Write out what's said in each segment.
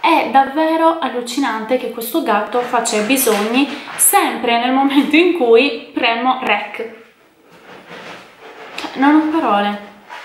È davvero allucinante che questo gatto faccia i bisogni sempre nel momento in cui premo rec. Non ho parole.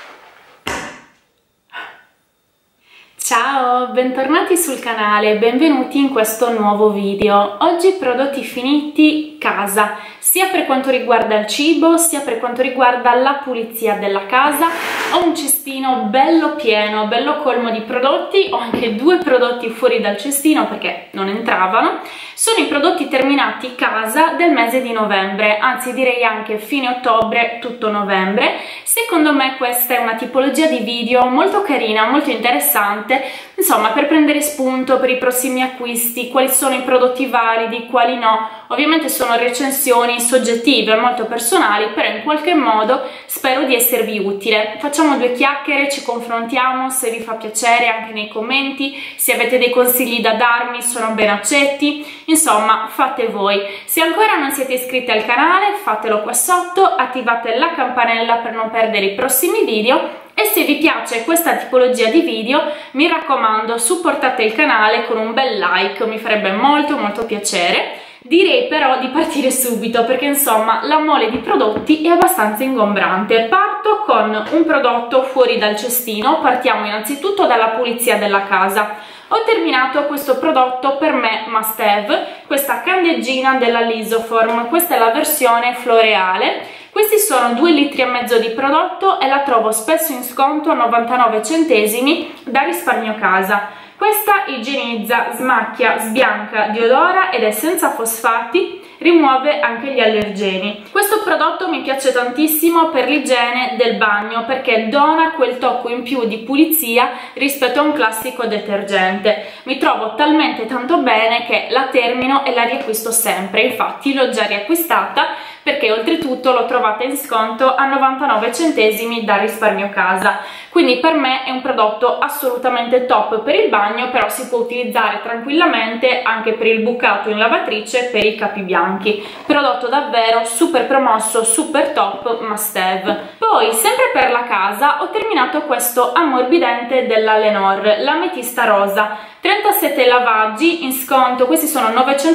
Ciao, bentornati sul canale, benvenuti in questo nuovo video. Oggi prodotti finiti casa, sia per quanto riguarda il cibo, sia per quanto riguarda la pulizia della casa. Ho un cestino bello pieno, bello colmo di prodotti, ho anche due prodotti fuori dal cestino perché non entravano. Sono i prodotti terminati casa del mese di novembre, anzi direi anche fine ottobre, tutto novembre. Secondo me questa è una tipologia di video molto carina, molto interessante, insomma, per prendere spunto per i prossimi acquisti, quali sono i prodotti validi, quali no. Ovviamente sono recensioni soggettive, molto personali, però in qualche modo spero di esservi utile. Facciamo due chiacchiere, ci confrontiamo, se vi fa piacere anche nei commenti, se avete dei consigli da darmi sono ben accetti, insomma fate voi. Se ancora non siete iscritti al canale fatelo qua sotto, attivate la campanella per non perdere i prossimi video. E se vi piace questa tipologia di video, mi raccomando, supportate il canale con un bel like, mi farebbe molto piacere. Direi però di partire subito perché insomma la mole di prodotti è abbastanza ingombrante. Parto con un prodotto fuori dal cestino, partiamo innanzitutto dalla pulizia della casa. Ho terminato questo prodotto per me must have, questa candeggina della Lisoform, questa è la versione floreale. Questi sono 2,5 litri di prodotto e la trovo spesso in sconto a 99 centesimi da Risparmio Casa. Questa igienizza, smacchia, sbianca, deodora ed è senza fosfati, rimuove anche gli allergeni. Questo prodotto mi piace tantissimo per l'igiene del bagno perché dona quel tocco in più di pulizia rispetto a un classico detergente. Mi trovo talmente tanto bene che la termino e la riacquisto sempre, infatti l'ho già riacquistata perché oltretutto l'ho trovata in sconto a 99 centesimi da Risparmio Casa. Quindi per me è un prodotto assolutamente top per il bagno, però si può utilizzare tranquillamente anche per il bucato in lavatrice per i capi bianchi. Prodotto davvero super promosso, super top, must have. Poi sempre per la casa ho terminato questo ammorbidente della Lenor, l'ametista rosa. 37 lavaggi in sconto, questi sono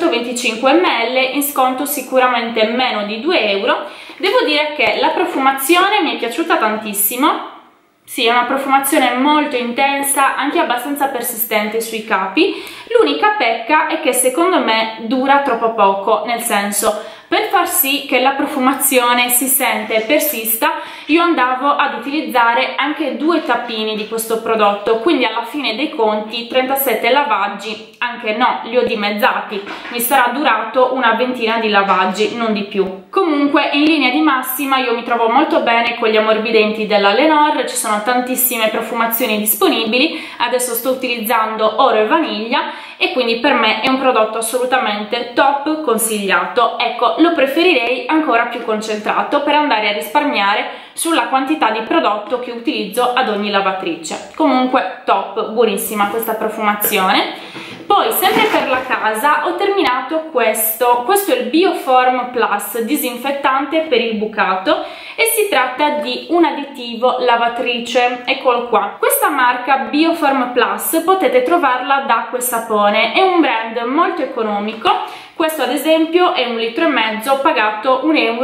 925 ml, in sconto sicuramente meno di 2 euro. Devo dire che la profumazione mi è piaciuta tantissimo. Sì, è una profumazione molto intensa, anche abbastanza persistente sui capi. L'unica pecca è che secondo me dura troppo poco, nel senso, per far sì che la profumazione si sente e persista, io andavo ad utilizzare anche 2 tappini di questo prodotto, quindi alla fine dei conti 37 lavaggi, anche no, li ho dimezzati, mi sarà durato una ventina di lavaggi, non di più. Comunque in linea di massima io mi trovo molto bene con gli ammorbidenti della Lenor, ci sono tantissime profumazioni disponibili, adesso sto utilizzando oro e vaniglia e quindi per me è un prodotto assolutamente top, consigliato. Ecco, lo preferirei ancora più concentrato per andare a risparmiare sulla quantità di prodotto che utilizzo ad ogni lavatrice. Comunque top, buonissima questa profumazione. Poi sempre per la casa ho terminato questo è il Bioform Plus disinfettante per il bucato e si tratta di un additivo lavatrice, eccolo qua. Questa marca Bioform Plus potete trovarla da Acqua e Sapone, è un brand molto economico. Questo ad esempio è 1,5 litri pagato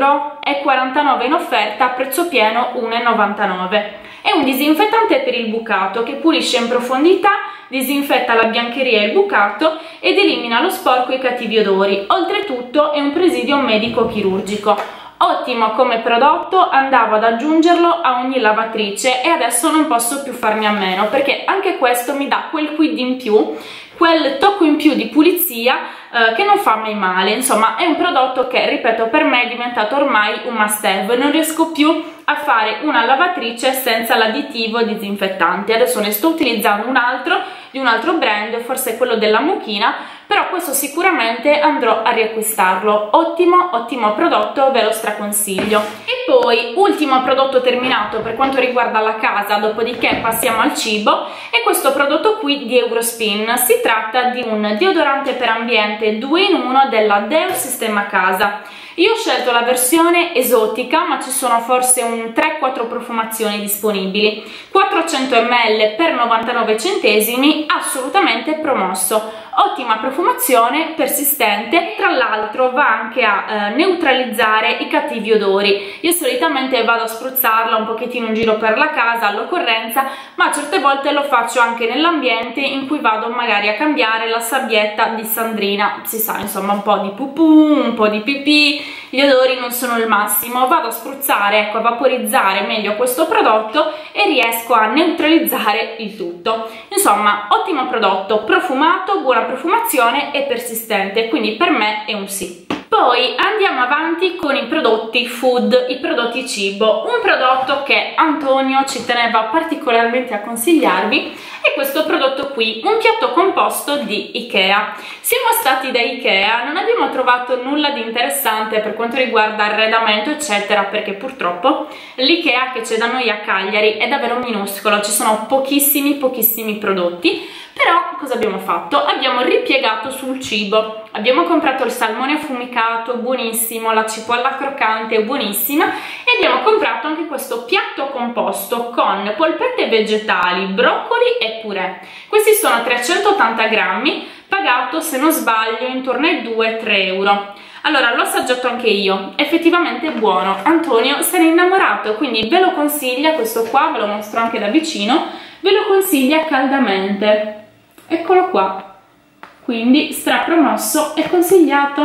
1,49 euro in offerta, a prezzo pieno 1,99 €. È un disinfettante per il bucato che pulisce in profondità, disinfetta la biancheria e il bucato ed elimina lo sporco e i cattivi odori. Oltretutto è un presidio medico chirurgico. Ottimo come prodotto, andavo ad aggiungerlo a ogni lavatrice e adesso non posso più farne a meno perché anche questo mi dà quel quid in più, quel tocco in più di pulizia che non fa mai male. Insomma, è un prodotto che, ripeto, per me è diventato ormai un must have, non riesco più a fare una lavatrice senza l'additivo disinfettante. Adesso ne sto utilizzando un altro di un altro brand, forse quello della Mucchina, però questo sicuramente andrò a riacquistarlo. Ottimo prodotto, ve lo straconsiglio. E poi ultimo prodotto terminato per quanto riguarda la casa, dopodiché passiamo al cibo, è questo prodotto qui di Eurospin. Si tratta di un deodorante per ambiente 2 in 1 della Deo Sistema Casa. Io ho scelto la versione esotica, ma ci sono forse un 3-4 profumazioni disponibili. 400 ml per 99 centesimi, assolutamente promosso, ottima profumazione, persistente, tra l'altro va anche a neutralizzare i cattivi odori. Io solitamente vado a spruzzarla un pochettino in giro per la casa all'occorrenza, ma certe volte lo faccio anche nell'ambiente in cui vado magari a cambiare la sabbietta di Sandrina, si sa, insomma, un po' di pupù, un po' di pipì, gli odori non sono il massimo, vado a spruzzare, ecco, a vaporizzare meglio questo prodotto e riesco a neutralizzare il tutto. Insomma, ottimo prodotto, profumato, buona profumazione e persistente, quindi per me è un sì. Poi andiamo avanti con i prodotti food, i prodotti cibo. Un prodotto che Antonio ci teneva particolarmente a consigliarvi è questo prodotto qui, un piatto composto di Ikea. Siamo stati da Ikea, non abbiamo trovato nulla di interessante per quanto riguarda arredamento eccetera, perché purtroppo l'Ikea che c'è da noi a Cagliari è davvero minuscolo, ci sono pochissimi prodotti. Però cosa abbiamo fatto? Abbiamo ripiegato sul cibo, abbiamo comprato il salmone affumicato, buonissimo, la cipolla croccante, buonissima, e abbiamo comprato anche questo piatto composto con polpette vegetali, broccoli e purè. Questi sono 380 grammi, pagato se non sbaglio intorno ai 2-3 euro. Allora, l'ho assaggiato anche io, effettivamente è buono, Antonio se n'è innamorato, quindi ve lo consiglia, questo qua ve lo mostro anche da vicino, ve lo consiglia caldamente. Eccolo qua, quindi strapromosso e consigliato.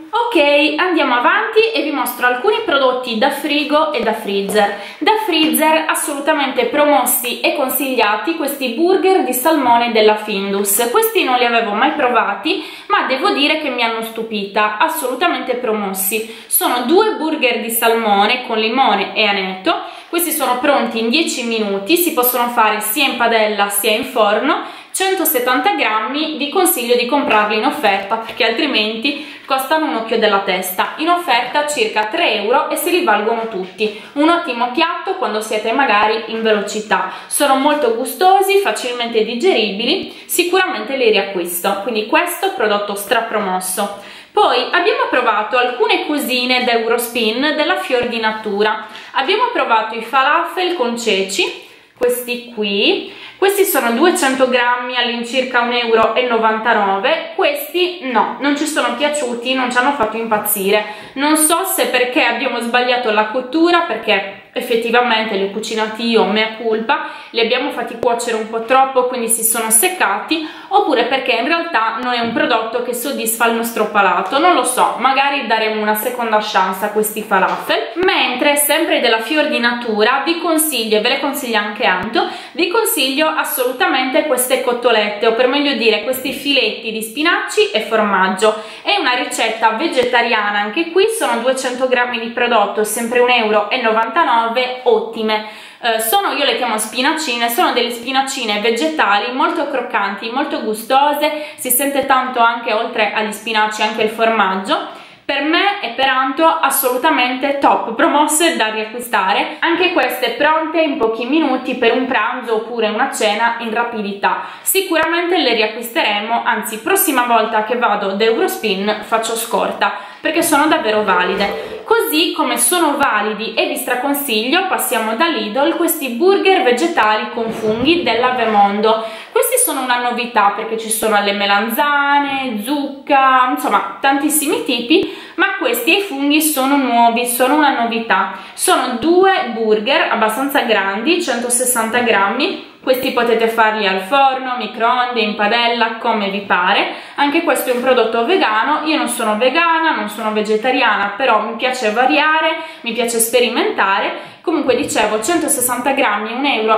Ok, andiamo avanti e vi mostro alcuni prodotti da frigo e da freezer. Da freezer assolutamente promossi e consigliati questi burger di salmone della Findus. Questi non li avevo mai provati, ma devo dire che mi hanno stupita, assolutamente promossi. Sono 2 burger di salmone con limone e aneto. Questi sono pronti in 10 minuti, si possono fare sia in padella sia in forno. 170 grammi, vi consiglio di comprarli in offerta perché altrimenti costano un occhio della testa. In offerta circa 3 euro e si rivalgono tutti. Un ottimo piatto quando siete magari in velocità. Sono molto gustosi, facilmente digeribili, sicuramente li riacquisto. Quindi questo prodotto strapromosso. Poi abbiamo provato alcune cosine da Eurospin della Fior di Natura. Abbiamo provato i falafel con ceci, questi qui. Questi sono 200 grammi all'incirca 1,99 euro. Questi no, non ci sono piaciuti, non ci hanno fatto impazzire. Non so se perché abbiamo sbagliato la cottura, perché effettivamente li ho cucinati io, mea culpa, li abbiamo fatti cuocere un po' troppo, quindi si sono seccati, oppure perché in realtà non è un prodotto che soddisfa il nostro palato, non lo so, magari daremo una seconda chance a questi falafel. Mentre sempre della Fior di Natura vi consiglio, e ve le consiglia anche Anto, vi consiglio assolutamente queste cotolette, o per meglio dire questi filetti di spinaci e formaggio. È una ricetta vegetariana, anche qui sono 200 grammi di prodotto, sempre 1,99 euro, ottime. Io le chiamo spinacine, sono delle spinacine vegetali molto croccanti, molto gustose, si sente tanto anche oltre agli spinaci anche il formaggio. Per me e per Anto assolutamente top, promosse da riacquistare, anche queste pronte in pochi minuti per un pranzo oppure una cena in rapidità. Sicuramente le riacquisteremo, anzi prossima volta che vado da Eurospin faccio scorta perché sono davvero valide. Così come sono validi e vi straconsiglio, passiamo da Lidl, questi burger vegetali con funghi della Vemondo. Questi sono una novità perché ci sono alle melanzane, zucca, insomma tantissimi tipi, ma questi ai funghi sono nuovi, sono una novità. Sono 2 burger abbastanza grandi, 160 grammi. Questi potete farli al forno, microonde, in padella, come vi pare. Anche questo è un prodotto vegano. Io non sono vegana, non sono vegetariana, però mi piace variare, mi piace sperimentare. Comunque dicevo, 160 grammi,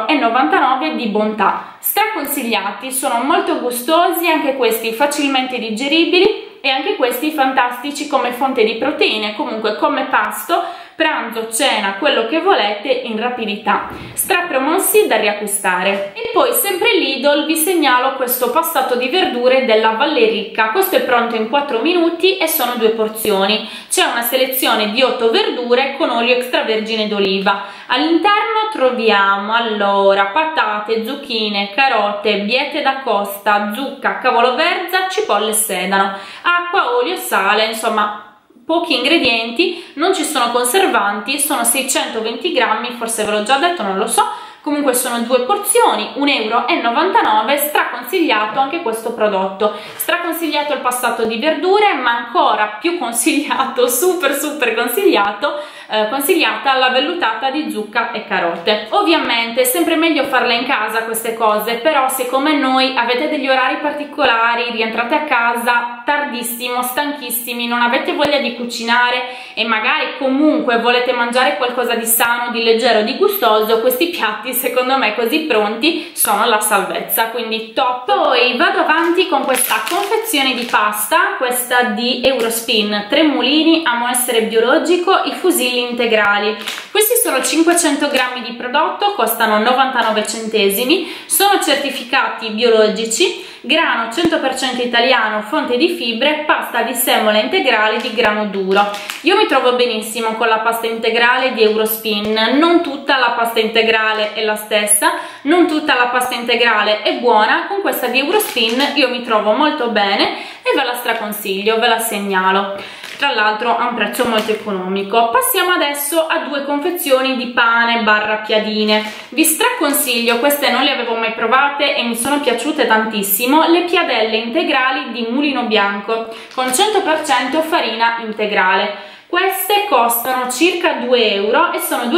1,99 euro di bontà. Straconsigliati, sono molto gustosi, anche questi facilmente digeribili e anche questi fantastici come fonte di proteine, comunque come pasto, pranzo, cena, quello che volete in rapidità. Strapromossi da riacquistare. E poi sempre Lidl vi segnalo questo passato di verdure della Vallericca. Questo è pronto in 4 minuti e sono 2 porzioni. C'è una selezione di 8 verdure con olio extravergine d'oliva. All'interno troviamo allora patate, zucchine, carote, biete da costa, zucca, cavolo verza, cipolle e sedano, acqua, olio, sale, insomma pochi ingredienti, non ci sono conservanti, sono 620 grammi, forse ve l'ho già detto, non lo so. Comunque sono 2 porzioni, 1,99 €, straconsigliato anche questo prodotto, straconsigliato il passato di verdure, ma ancora più consigliato, super consigliato, consigliata la vellutata di zucca e carote. Ovviamente è sempre meglio farle in casa queste cose, però se come noi avete degli orari particolari, rientrate a casa tardissimo, stanchissimi, non avete voglia di cucinare e magari comunque volete mangiare qualcosa di sano, di leggero, di gustoso, questi piatti secondo me così pronti sono la salvezza, quindi top. Poi vado avanti con questa confezione di pasta, questa di Eurospin, Tremolini, amo essere biologico, i fusilli integrali. Questi sono 500 grammi di prodotto, costano 99 centesimi, sono certificati biologici, grano 100% italiano, fonte di fibre, pasta di semola integrale di grano duro. Io mi trovo benissimo con la pasta integrale di Eurospin, non tutta la pasta integrale è la stessa, non tutta la pasta integrale è buona, con questa di Eurospin io mi trovo molto bene e ve la straconsiglio, ve la segnalo. Tra l'altro a un prezzo molto economico. Passiamo adesso a 2 confezioni di pane barra piadine. Vi straconsiglio, queste non le avevo mai provate e mi sono piaciute tantissimo, le piadelle integrali di Mulino Bianco con 100% farina integrale. Queste costano circa 2 € e sono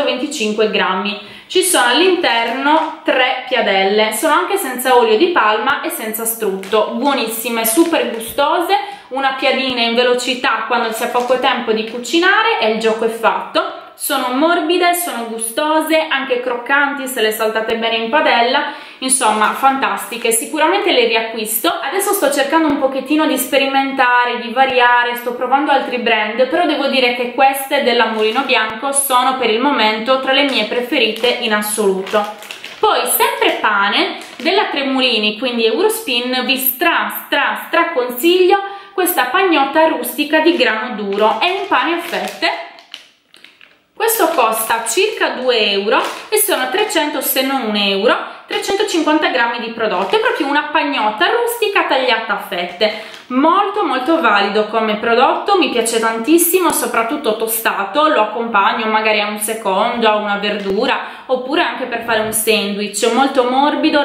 225 grammi. Ci sono all'interno 3 piadelle, sono anche senza olio di palma e senza strutto, buonissime, super gustose, una piadina in velocità quando si ha poco tempo di cucinare e il gioco è fatto. Sono morbide, sono gustose, anche croccanti se le saltate bene in padella, insomma fantastiche, sicuramente le riacquisto. Adesso sto cercando un pochettino di sperimentare, di variare, sto provando altri brand, però devo dire che queste della Mulino Bianco sono per il momento tra le mie preferite in assoluto. Poi sempre pane della Tremolini, quindi Eurospin, vi straconsiglio questa pagnotta rustica di grano duro, è un pane a fette. Questo costa circa 2 € e sono 300 se non 1 €, 350 grammi di prodotto, è proprio una pagnotta rustica tagliata a fette, molto valido come prodotto, mi piace tantissimo, soprattutto tostato, lo accompagno magari a un secondo, a una verdura, oppure anche per fare un sandwich, molto morbido,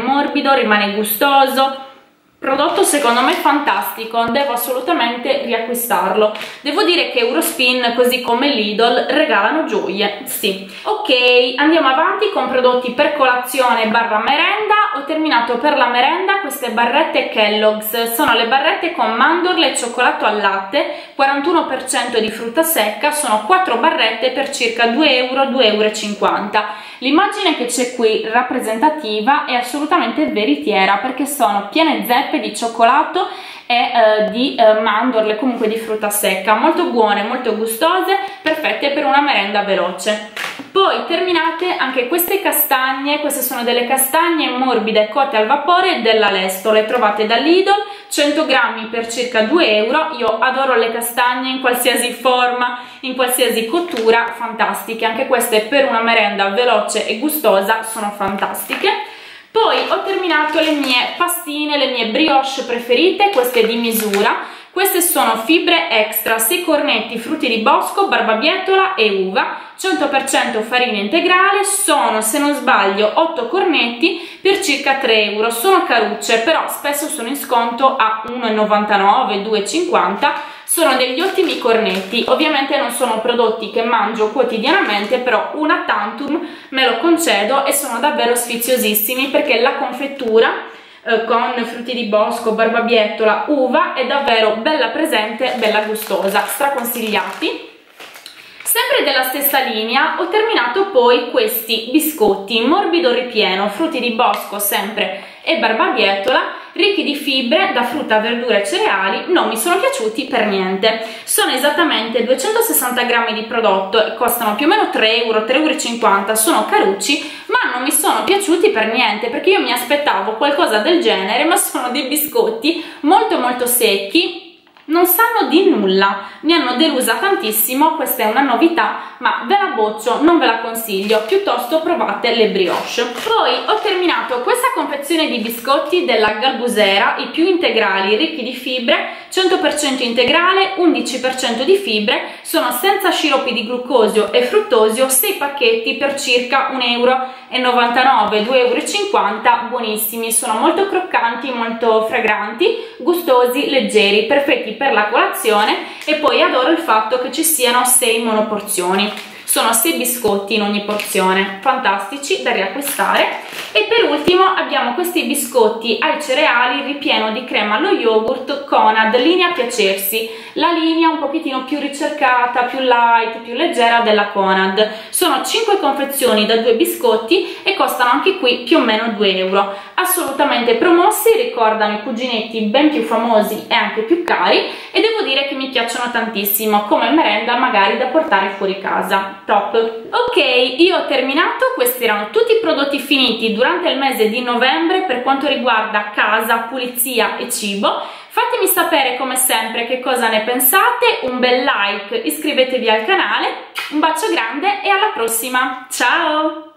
rimane gustoso. Prodotto secondo me fantastico, devo assolutamente riacquistarlo. Devo dire che Eurospin, così come Lidl, regalano gioie, sì. Ok, andiamo avanti con prodotti per colazione barra merenda. Ho terminato per la merenda queste barrette Kellogg's, sono le barrette con mandorle e cioccolato al latte, 41% di frutta secca, sono 4 barrette per circa 2 €, 2,50 €. L'immagine che c'è qui rappresentativa è assolutamente veritiera perché sono piene zeppe di cioccolato e di mandorle, comunque di frutta secca, molto buone, molto gustose, perfette per una merenda veloce. Poi terminate anche queste castagne, queste sono delle castagne morbide cotte al vapore della Lesto, le trovate da Lidl, 100 grammi per circa 2 €. Io adoro le castagne in qualsiasi forma, in qualsiasi cottura, fantastiche, anche queste per una merenda veloce e gustosa sono fantastiche. Poi ho terminato le mie pastine, le mie brioche preferite, queste di misura. Queste sono fibre extra, 6 cornetti, frutti di bosco, barbabietola e uva, 100% farina integrale, sono, se non sbaglio, 8 cornetti per circa 3 €. Sono carucce, però spesso sono in sconto a 1,99, 2,50. Sono degli ottimi cornetti, ovviamente non sono prodotti che mangio quotidianamente, però una tantum me lo concedo e sono davvero sfiziosissimi perché la confettura con frutti di bosco, barbabietola, uva è davvero bella presente, bella gustosa, straconsigliati. Sempre della stessa linea ho terminato poi questi biscotti morbido ripieno, frutti di bosco sempre e barbabietola, ricchi di fibre da frutta, verdura e cereali, non mi sono piaciuti per niente. Sono esattamente 260 grammi di prodotto e costano più o meno 3 €, 3,50 €, sono carucci, ma non mi sono piaciuti per niente perché io mi aspettavo qualcosa del genere, ma sono dei biscotti molto secchi, non sanno di nulla, mi hanno delusa tantissimo, questa è una novità, ma ve la boccio, non ve la consiglio, piuttosto provate le brioche. Poi ho terminato questa confezione di biscotti della Galbusera, i più integrali, ricchi di fibre, 100% integrale, 11% di fibre, sono senza sciroppi di glucosio e fruttosio, 6 pacchetti per circa 1,99 €, 2,50 €, buonissimi, sono molto croccanti, molto fragranti, gustosi, leggeri, perfetti per la colazione. E poi adoro il fatto che ci siano 6 monoporzioni. Sono 6 biscotti in ogni porzione, fantastici da riacquistare. E per ultimo abbiamo questi biscotti ai cereali ripieno di crema allo yogurt Conad linea Piacersi, la linea un pochettino più ricercata, più light, più leggera della Conad. Sono 5 confezioni da 2 biscotti e costano anche qui più o meno 2 €. Assolutamente promossi, ricordano i cuginetti ben più famosi e anche più cari, e devo dire che mi piacciono tantissimo come merenda, magari da portare fuori casa. Top. Ok, io ho terminato. Questi erano tutti i prodotti finiti durante il mese di novembre per quanto riguarda casa, pulizia e cibo. Fatemi sapere come sempre che cosa ne pensate, un bel like, iscrivetevi al canale, un bacio grande e alla prossima, ciao!